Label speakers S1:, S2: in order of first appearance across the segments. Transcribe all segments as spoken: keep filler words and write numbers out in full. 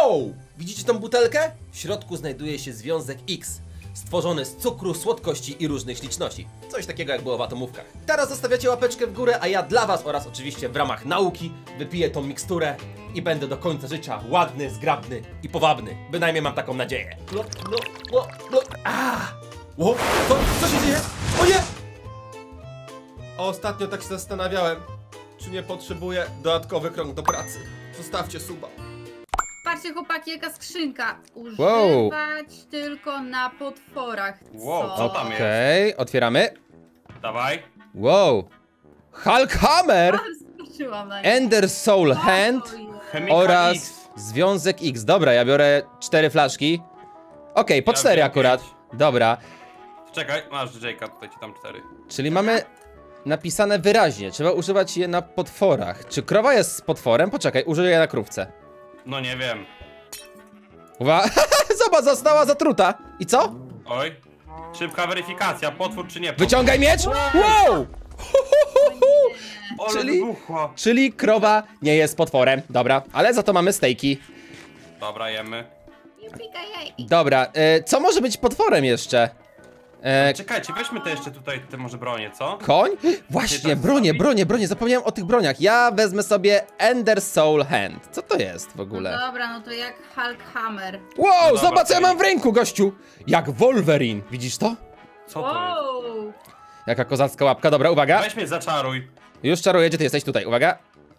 S1: Wow! Widzicie tą butelkę? W środku znajduje się związek X, stworzony z cukru, słodkości i różnych śliczności. Coś takiego jak było w atomówkach. Teraz zostawiacie łapeczkę w górę, a ja dla was oraz oczywiście w ramach nauki wypiję tą miksturę i będę do końca życia ładny, zgrabny i powabny. Bynajmniej mam taką nadzieję. Blo, blo, blo, blo. Ah! O, co, co się dzieje? O nie! Ostatnio tak się zastanawiałem, czy nie potrzebuję dodatkowych rąk do pracy. Zostawcie suba.
S2: Patrzcie chłopaki, jaka skrzynka. Używać
S3: Wow.
S2: tylko na potworach. Co?
S4: Wow, co tam jest?
S3: Okej, okay, otwieramy.
S4: Dawaj.
S3: Wow. Hulk Hammer,
S2: A, skoczyłam na nie.
S3: Ender Soul
S2: O,
S3: Hand
S2: ojej.
S4: Chemika
S3: oraz
S4: X.
S3: związek X. Dobra, ja biorę cztery flaszki. Okej, okay, po
S4: Ja
S3: cztery
S4: wziąłem
S3: akurat.
S4: pięć.
S3: Dobra,
S4: Czekaj, masz Jake'a, tutaj ci tam cztery.
S3: czyli mamy napisane wyraźnie. Trzeba używać je na potworach. Czy krowa jest z potworem? Poczekaj, użyję je na krówce.
S4: No nie wiem.
S3: Uwaga, zobacz, została zatruta. I co?
S4: Oj. Szybka weryfikacja, potwór czy nie potwór.
S3: Wyciągaj miecz! Wow!
S4: Ole
S3: czyli-
S4: wybuchła.
S3: Czyli krowa nie jest potworem. Dobra, ale za to mamy stejki.
S4: Dobra, jemy.
S2: Jupika-jej.
S3: Dobra, e, co może być potworem jeszcze? E,
S4: Czekajcie, weźmy te jeszcze tutaj, te może bronie, co?
S3: koń? Właśnie,
S4: tak
S3: bronie,
S4: zrobić?
S3: bronie, bronie, zapomniałem o tych broniach. Ja wezmę sobie Ender Soul Hand. Co to jest w ogóle?
S2: Dobra, no to jak Hulk Hammer.
S3: Wow,
S4: No dobra,
S3: zobacz co ja
S4: to
S3: mam w ręku, gościu! Jak Wolverine, widzisz to?
S4: Co to jest?
S2: Wow.
S3: Jaka kozacka łapka, dobra, uwaga.
S4: Weź mnie zaczaruj.
S3: Już czaruję, gdzie ty jesteś? Tutaj, uwaga.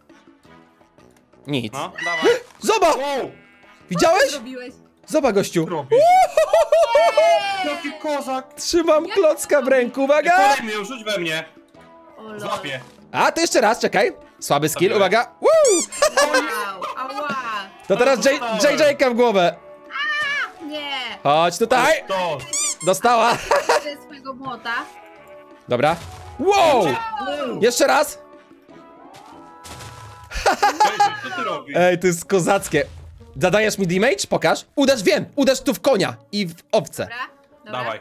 S3: Nic.
S4: No, dawaj.
S3: Zobacz!
S4: Wow!
S3: Widziałeś?
S2: Zrobiłeś?
S3: Zobacz, gościu.
S4: Robisz? Jaki kozak!
S3: Trzymam klocka w ręku, uwaga!
S4: Podaj mnie, rzuć we mnie!
S2: O, lol.
S4: Złapię!
S3: A, to jeszcze raz, czekaj. Słaby skill,
S4: Dobra.
S3: uwaga. Woo!
S2: Wow, ała.
S3: To teraz J J w głowę.
S2: Nie.
S3: Chodź tutaj.
S4: To!
S3: Dostała.
S2: Ze swojego młota.
S3: Dobra. Wow! Jeszcze raz.
S4: Co ty robisz?
S3: Ej, to jest kozackie. Zadajesz mi damage? Pokaż. Uderz, wiem. Uderz tu w konia i w owce.
S2: Dobra, dobra.
S4: Dawaj.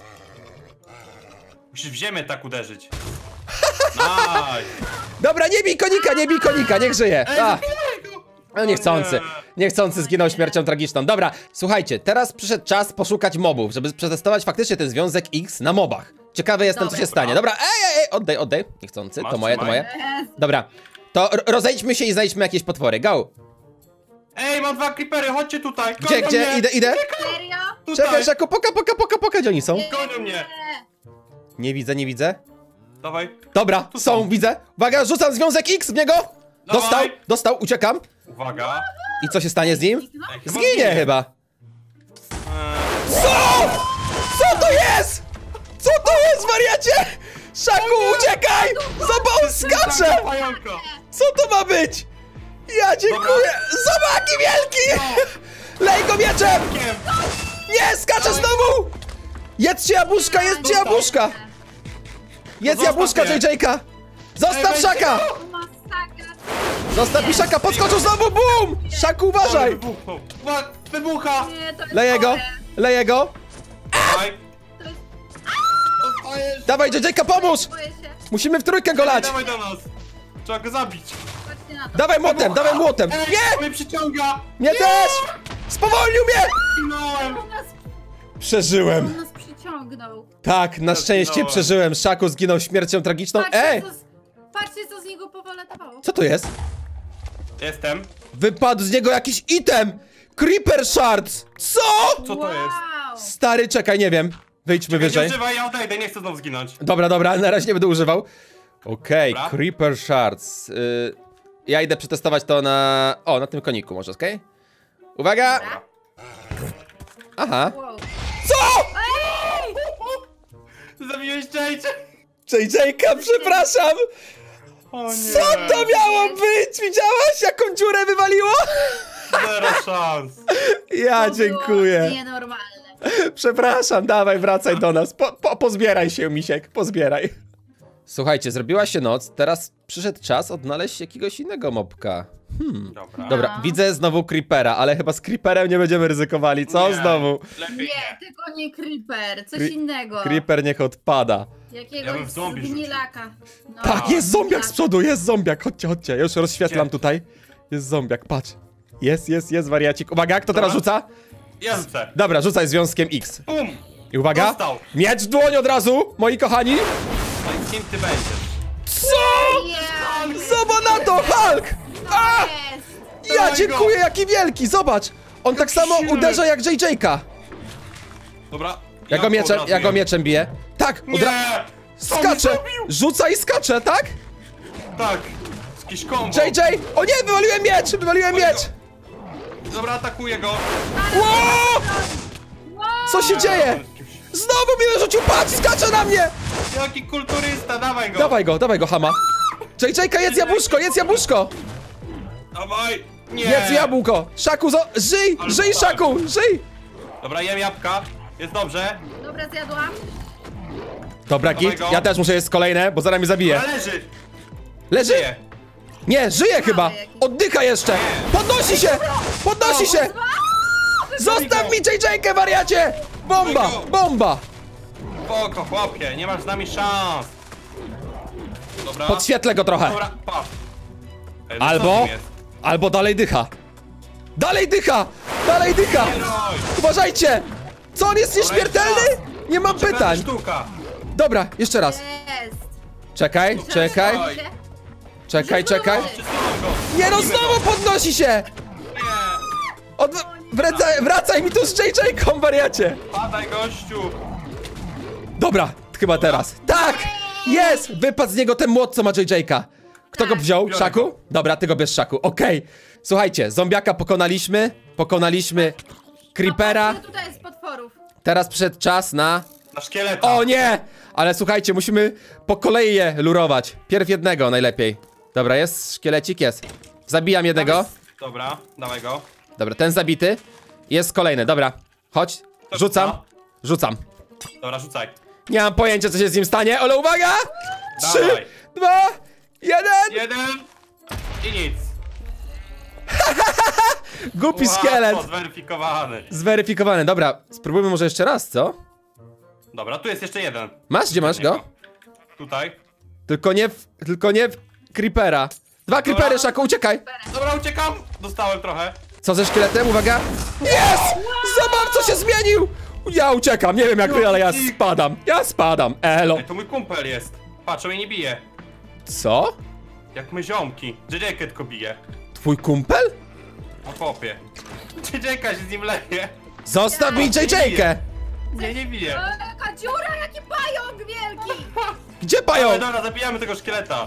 S4: Musisz w ziemię tak uderzyć. Nice!
S3: Dobra, nie bij konika, nie bij konika, niech żyje. A. No niechcący. Niechcący zginął śmiercią tragiczną. Dobra, słuchajcie, teraz przyszedł czas poszukać mobów, żeby przetestować faktycznie ten związek X na mobach. Ciekawy jestem,
S2: Dobra.
S3: co się stanie. Dobra, ej, ej, ej, oddaj, oddaj. Niechcący, to
S4: Masz,
S3: moje, to
S4: trzymaj.
S3: moje. Dobra, to ro- rozejdźmy się i znajdźmy jakieś potwory. Go!
S4: Ej, mam dwa creepery, chodźcie tutaj!
S3: Gdzie,
S4: Gonią
S3: gdzie?
S4: mnie.
S3: Idę, idę.
S2: Serio?
S4: Tutaj.
S3: Czekaj, Szaku, poka, poka, poka, poka, gdzie oni są?
S4: Gonią mnie!
S3: Nie widzę, nie widzę.
S4: Dawaj.
S3: Dobra,
S4: Tu
S3: są,
S4: są.
S3: widzę. Uwaga, rzucam związek X w niego. Dostał,
S4: Dawaj.
S3: dostał, uciekam.
S4: Uwaga.
S3: I co się stanie z nim?
S4: Ej, chyba
S3: Zginie chyba.
S4: Eee,
S3: Co? Co to jest? Co to jest, wariacie? Szaku, uciekaj! Zobacz, on skacze!
S4: pająka.
S3: Co to ma być? Ja dziękuję! Zobacz, jaki wielki! Lej go mieczem!
S4: Kiem.
S3: Nie, skacze znowu! Jedzcie jabłuszka, jedzcie jabłuszka! Jedz
S4: No zostaw
S3: jabłuszka,
S4: mnie.
S3: J J-ka! Zostaw
S4: Ej,
S3: Szaka!
S2: Masakra.
S3: Zostaw mi Szaka, podskoczył znowu, bum! Szaku,
S4: Ale
S3: uważaj!
S4: wybuchnął. Ła, Wybucha!
S2: Nie, to jest
S3: Leję go,
S2: chore.
S3: leję go!
S4: Dawaj.
S2: To jest...
S4: Dostajesz.
S3: Dawaj, J J-ka, pomóż!
S2: Boję się.
S3: Musimy w trójkę go lać!
S4: Dawaj do nas. Trzeba go zabić.
S2: Patrzcie na to.
S3: Dawaj młotem, dawaj młotem!
S4: Ej,
S3: Nie!
S4: mnie przyciąga.
S3: Mnie też! Spowolnił mnie!
S4: Zginąłem.
S2: On nas,
S3: Przeżyłem.
S2: on nas przyciągnął.
S3: Tak, na szczęście
S4: Zginąłem.
S3: przeżyłem. Szaku zginął śmiercią tragiczną.
S2: Patrzcie,
S3: Ej!
S2: co z, patrzcie, co z niego powaletawało.
S3: Co to jest?
S4: Jestem.
S3: Wypadł z niego jakiś item! Creeper Shards! Co?
S4: Co to jest?
S2: Wow.
S3: Stary, czekaj, nie wiem. Wyjdźmy
S4: Nie
S3: wyżej.
S4: używaj, ja odejdę, nie chcę znowu zginąć.
S3: Dobra, dobra, na razie nie będę używał. Okej,
S4: Dobra.
S3: Creeper Shards. Y, ja idę przetestować to na... O, na tym koniku może, okej? Uwaga!
S2: Dobra.
S3: Aha.
S2: Wow.
S3: Co?
S4: Zabiłeś Jayce.
S3: J J-ka, przepraszam!
S4: O nie.
S3: Co to miało być? Widziałaś, jaką dziurę wywaliło?
S4: Zero szans.
S3: Ja
S2: To
S3: dziękuję.
S2: było nienormalne.
S3: Przepraszam, dawaj, wracaj do nas. Po, po, pozbieraj się, misiek, pozbieraj. Słuchajcie, zrobiła się noc, teraz przyszedł czas odnaleźć jakiegoś innego mobka. Hmm.
S4: Dobra.
S3: Dobra,
S2: No.
S3: widzę znowu Creepera, ale chyba z Creeperem nie będziemy ryzykowali, co
S4: Nie,
S3: znowu?
S4: Lepiej
S2: Nie,
S4: nie.
S2: tylko nie Creeper, coś
S3: Cre-
S2: innego.
S3: Creeper niech odpada.
S2: Jakiegoś
S4: Ja bym w zombie rzucił.
S2: zgnilaka. No,
S3: Tak, jest zombiak z
S2: tak.
S3: przodu, jest zombiak, chodźcie, chodźcie, ja już rozświetlam
S4: Gdzie?
S3: tutaj. Jest zombiak, patrz. Jest, jest, jest, wariacik. Uwaga, kto teraz
S4: Dobra.
S3: rzuca?
S4: Ja rzucę.
S3: Dobra, rzucaj związkiem X.
S4: Bum!
S3: I uwaga,
S4: Dostał.
S3: miecz w dłoń od razu, moi kochani.
S4: No i kim ty będziesz?
S3: Co?
S2: Jest!
S3: Zobacz na to, Hulk! A!
S2: Jest!
S3: Ja
S4: Dawaj
S3: dziękuję,
S4: go.
S3: jaki wielki, zobacz! On tak samo
S4: silny.
S3: uderza jak J J-ka.
S4: Dobra.
S3: Ja go mieczem, ja go
S4: mieczę.
S3: mieczem biję. Tak, od
S4: Nie!
S3: razu
S4: Co mi
S3: skacze!
S4: zrobił?
S3: Rzuca i skacze, tak?
S4: Tak. Jakiś kombo.
S3: J J! O nie, wywaliłem miecz! Wywaliłem
S4: Oj,
S3: miecz!
S4: Dobra, atakuję go.
S3: Ło! Co się dzieje? Znowu mnie rzucił, patrz, skacze na mnie!
S4: Jaki kulturysta, dawaj go.
S3: Dawaj go, dawaj go, Hama. J J-ka, jedz jabłuszko, jedz jabłuszko!
S4: Dawaj. Nie.
S3: Jedz jabłko! Szaku, zo żyj!
S4: Ale
S3: Żyj,
S4: dostałem.
S3: Szaku, żyj!
S4: Dobra, jem jabłka. Jest dobrze.
S2: Dobra, zjadłam.
S3: Dobra,
S4: Dawaj
S3: git,
S4: go.
S3: ja też muszę jeść kolejne, bo zaraz mnie zabije.
S4: Ale leży.
S3: Leży?
S4: Żyje.
S3: Nie, żyje chyba! Oddycha jeszcze! Podnosi się! Podnosi się! Zostaw mi J J-kę, wariacie! Bomba! Bomba!
S4: Spoko, chłopie, nie masz z nami szans. Dobra.
S3: Podświetlę go trochę.
S4: Dobra, pa. Ej, no co
S3: Albo...
S4: tym jest?
S3: Albo dalej dycha. Dalej dycha! Dalej dycha!
S4: Heroj.
S3: Uważajcie! Co, on jest nieśmiertelny? Nie mam
S4: Czekaj,
S3: pytań.
S4: sztuka.
S3: Dobra, jeszcze raz.
S2: Jest!
S3: Czekaj, czekaj,
S4: Oj.
S3: czekaj, czekaj.
S4: Przesuwam go.
S3: Nie no,
S4: Gonimy
S3: znowu
S4: go.
S3: podnosi się!
S4: Nie.
S3: Od... Wracaj, wracaj mi tu z J J-ką, wariacie!
S4: Padaj, gościu.
S3: Dobra, chyba teraz. Tak! Jest! Wypadł z niego ten młot, co ma J J-ka. Kto go wziął?
S4: biorę
S3: Szaku?
S4: go.
S3: Dobra, ty go bierz, Szaku. Okej. Słuchajcie, zombiaka pokonaliśmy. Pokonaliśmy Creepera.
S2: No, tutaj jest potworów.
S3: Teraz przyszedł czas na...
S4: Na szkieleta.
S3: O nie! Ale słuchajcie, musimy po kolei je lurować. Pierw jednego najlepiej. Dobra, jest szkielecik, jest. Zabijam jednego.
S4: Dobra, dawaj go.
S3: Dobra, ten zabity. Jest kolejny, dobra. Chodź,
S4: To
S3: rzucam.
S4: rzuca.
S3: Rzucam.
S4: Dobra, rzucaj.
S3: Nie mam pojęcia, co się z nim stanie, ale uwaga! Trzy,
S4: Dawaj.
S3: dwa, jeden!
S4: Jeden. I nic.
S3: Głupi szkielet!
S4: Łatwo, zweryfikowany.
S3: Zweryfikowany, dobra. Spróbujmy może jeszcze raz, co?
S4: Dobra, tu jest jeszcze jeden.
S3: Masz, gdzie masz go?
S4: Tutaj.
S3: Tylko nie w, tylko nie w Creepera. Dwa Creepery, Szaku, uciekaj!
S4: Dobra, uciekam. Dostałem trochę.
S3: Co ze szkieletem? Uwaga! Jest! Zobacz, co się zmienił! Ja uciekam, nie wiem jak wy, ale ja spadam. Ja spadam, elo.
S4: Ej, to mój kumpel jest. Patrz, on mnie nie bije.
S3: Co?
S4: Jak my ziomki. J J tylko bije.
S3: Twój kumpel?
S4: A popie. J J się z nim leje.
S3: Zostaw mi J J-kę!
S4: Nie, nie bije.
S2: E, Jaka dziura, jaki pająk wielki!
S3: Gdzie
S4: Dobra,
S3: pająk?
S4: dobra, zabijamy tego szkieleta.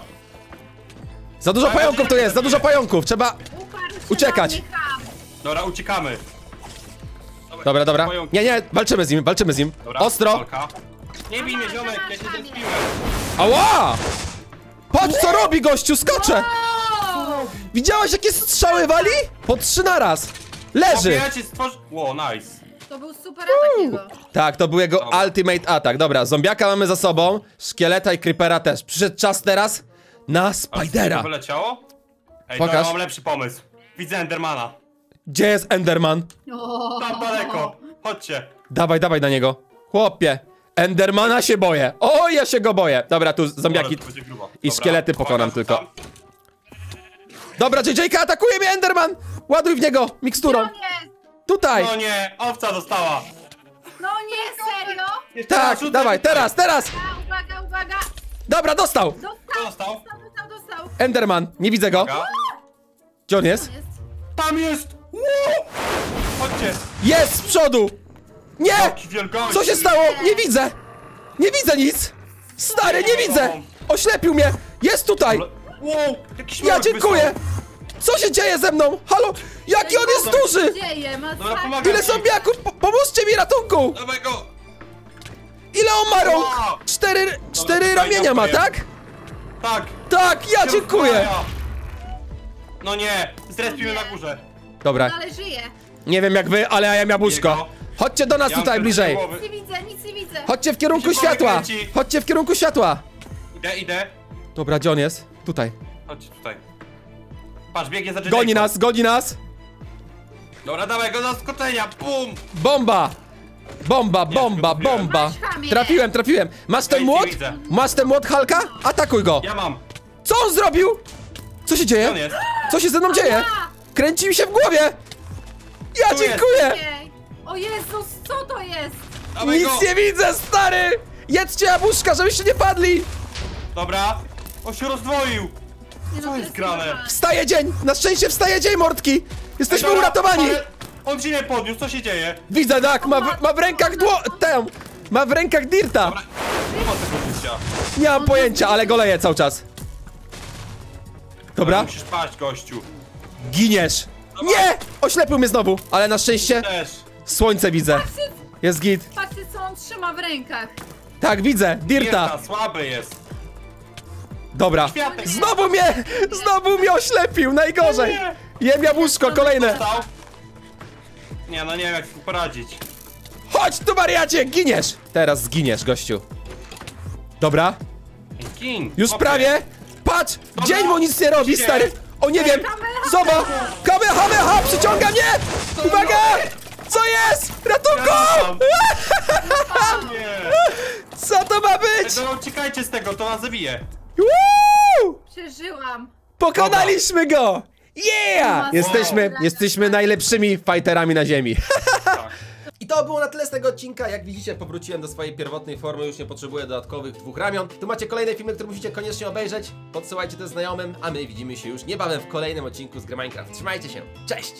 S3: Za dużo pająków tu jest, za dużo pająków, trzeba...
S2: Uparł się
S3: Uciekać.
S2: na mnie ham.
S4: Dobra, uciekamy.
S3: Dobra, dobra.
S4: Pająki.
S3: Nie, nie, walczymy z nim, walczymy z nim.
S4: Dobra,
S3: Ostro!
S4: walka. Nie bij mnie, ziomek, ja się zespiłem.
S3: Ała! Patrz, co robi gościu, skacze!
S2: O!
S3: Widziałeś, jakie strzały wali? Po trzy na raz. Leży!
S4: Ja ci stworzy... Wow, nice.
S2: To był super atak jego.
S3: Tak, to był jego
S4: Dobra.
S3: ultimate atak. Dobra, zombiaka mamy za sobą, szkieleta i creepera też. Przyszedł czas teraz na
S4: A
S3: Spidera.
S4: co wyleciało? Ej,
S3: Pokaż.
S4: to ja mam lepszy pomysł. Widzę Endermana.
S3: Gdzie jest Enderman?
S2: O!
S4: Tam daleko. Chodźcie.
S3: Dawaj, dawaj na niego. Chłopie, Endermana się boję. O, ja się go boję. Dobra, tu zombiaki
S4: Dobra, to będzie grubo.
S3: i
S4: Dobra,
S3: szkielety
S4: uwaga,
S3: pokonam
S4: rzucam.
S3: tylko. Dobra, J J-ka, atakuje mnie Enderman! Ładuj w niego miksturą.
S2: No nie!
S3: Tutaj.
S4: No nie, owca dostała.
S2: No nie, serio?
S4: Jeszcze raz,
S3: Tak,
S4: rzucaj
S3: dawaj,
S4: tutaj.
S3: teraz, teraz.
S2: A, uwaga, uwaga!
S3: Dobra, dostał.
S4: Kto
S2: Dostał,
S4: dostał?
S2: dostał, dostał, dostał!
S3: Enderman, nie widzę go.
S4: Uwaga.
S3: Gdzie on jest?
S2: Jest.
S4: Tam jest! Wow! Chodźcie!
S3: Jest z przodu. Nie!
S4: Jaki wielkości!
S3: Co się stało? Nie widzę! Nie widzę nic! Stary, nie widzę! Oślepił mnie! Jest tutaj!
S4: Wow! Jakiś
S3: Ja
S4: mrok
S3: dziękuję!
S4: wysłał.
S3: Co się dzieje ze mną? Halo! Jaki on jest duży!
S2: Dzieje,
S4: Dobra,
S2: masakra.
S4: pomagam
S3: Tyle
S4: ci.
S3: zombiaków! Po pomóżcie mi, ratunku!
S4: Dawaj go!
S3: Ile on ma rąk?
S4: Wow.
S3: Cztery, cztery
S4: tutaj
S3: ramienia ma,
S4: dziękuję.
S3: tak?
S4: Tak!
S3: Tak, ja dziękuję!
S4: Rozbraja. No nie! Zrespiły na górze.
S3: Dobra,
S2: Ale żyje.
S3: nie wiem jak wy, ale ja jem jabłuszko.
S4: Jego.
S3: Chodźcie do nas
S4: Ja mam
S3: tutaj
S4: też
S3: bliżej.
S4: głowy.
S2: Nic nie widzę, nic nie widzę.
S3: Chodźcie w kierunku
S4: Mi się
S3: światła!
S4: kręci.
S3: Chodźcie w kierunku światła!
S4: Idę, idę.
S3: Dobra, gdzie on jest? Tutaj.
S4: Chodź tutaj. Patrz, biegnie za J J.
S3: Goni nas, goni nas!
S4: Dobra, dawaj go do zaskoczenia. Bum!
S3: Bomba! Bomba, bomba,
S4: trafiłem.
S3: bomba!
S2: Masz chamie.
S3: Trafiłem, trafiłem! Masz ten
S4: Widzę,
S3: młot?
S4: widzę.
S3: Masz ten młot Hulka? Atakuj go!
S4: Ja mam.
S3: Co on zrobił? Co się
S4: Gdzie on
S3: dzieje?
S4: jest?
S3: Co się ze mną dzieje?
S2: A,
S3: Kręci mi się w głowie! Ja
S4: Tu jest.
S3: dziękuję!
S2: Ej. O Jezus, co to jest?
S4: Dawaj
S3: Nic
S4: go.
S3: nie widzę, stary! Jedzcie jabłuszka, żebyście nie padli!
S4: Dobra. On się rozdwoił.
S2: Nie,
S4: Co
S2: to
S4: jest grane?
S2: normalne.
S3: Wstaje dzień! Na szczęście wstaje dzień, mordki! Jesteśmy
S4: Ej, dobra,
S3: uratowani!
S4: ale On ci nie podniósł, co się dzieje?
S3: Widzę, tak, ma w, ma w rękach dło... tę! Ma w rękach dirta!
S4: Dobra, nie ma tego życia.
S3: Nie mam pojęcia, ale go leję cały czas. Dobra,
S4: Musisz paść, gościu.
S3: giniesz! Nie! Oślepił mnie znowu, ale na szczęście
S4: Też.
S3: słońce widzę.
S2: Patrzcie,
S3: Jest git.
S2: patrzcie, co on trzyma w rękach.
S3: Tak, widzę, dirta.
S4: Dirta, słaby jest.
S3: Dobra.
S4: Światek.
S3: Znowu mnie, znowu mnie oślepił, najgorzej.
S4: Nie.
S3: Jem jabłuszko, kolejne.
S4: Stał. Nie, no nie wiem jak sobie poradzić.
S3: Chodź tu, wariacie, giniesz. Teraz zginiesz, gościu. Dobra,
S4: Gin.
S3: już
S4: Chłopie.
S3: prawie. Patrz,
S4: Dobra.
S3: dzień mu nic nie robi,
S4: Idzie.
S3: stary. O, nie wiem. Zobacz, kamehameha, przyciąga mnie. Uwaga. Co jest? Ratunku!
S4: Tam. Nie.
S3: Co to ma być?
S4: No uciekajcie z tego, to nas zabije.
S3: Woo!
S2: Przeżyłam.
S3: Pokonaliśmy go! Yeah!
S2: Wow.
S3: Jesteśmy, jesteśmy najlepszymi fighterami na ziemi.
S4: Tak.
S1: I to było na tyle z tego odcinka. Jak widzicie, powróciłem do swojej pierwotnej formy, już nie potrzebuję dodatkowych dwóch ramion. Tu macie kolejne filmy, które musicie koniecznie obejrzeć. Podsyłajcie to znajomym, a my widzimy się już niebawem w kolejnym odcinku z gry Minecraft. Trzymajcie się, cześć!